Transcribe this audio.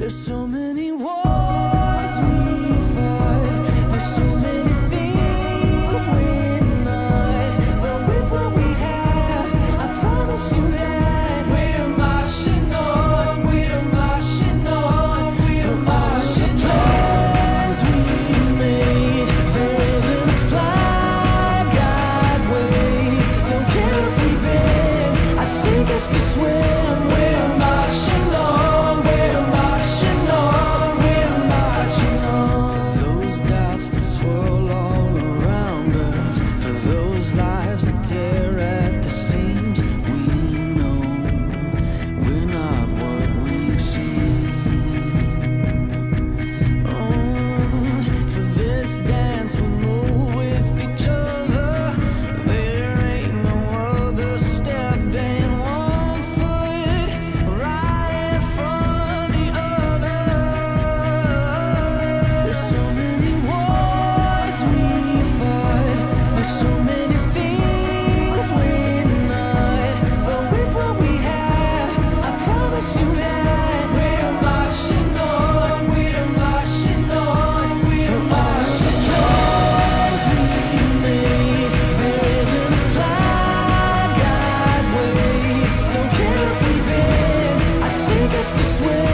There's so many wars we fight, there's so many things we're not, but with what we have, I promise you that we're marching on, we're marching on, we're marching on. Plans we made, there isn't a flag I'd wave. Don't care if we bend, I'd sink us to swim. We're marching on, we're marching on, we're marching on. For those doubts that swirl all around us, for those lives that tear at the seams, we know we're not what we've seen. Oh, for this dance we move with each other. There ain't no other step than one foot right in front of the other. There's so many wars we fight, there's so many things we're not, but with what we have, I promise you that we're marching on, we're marching on, we're marching on. Plans we made, there isn't a flag I'd wave. Don't care if we bend, I'd sink us to swim.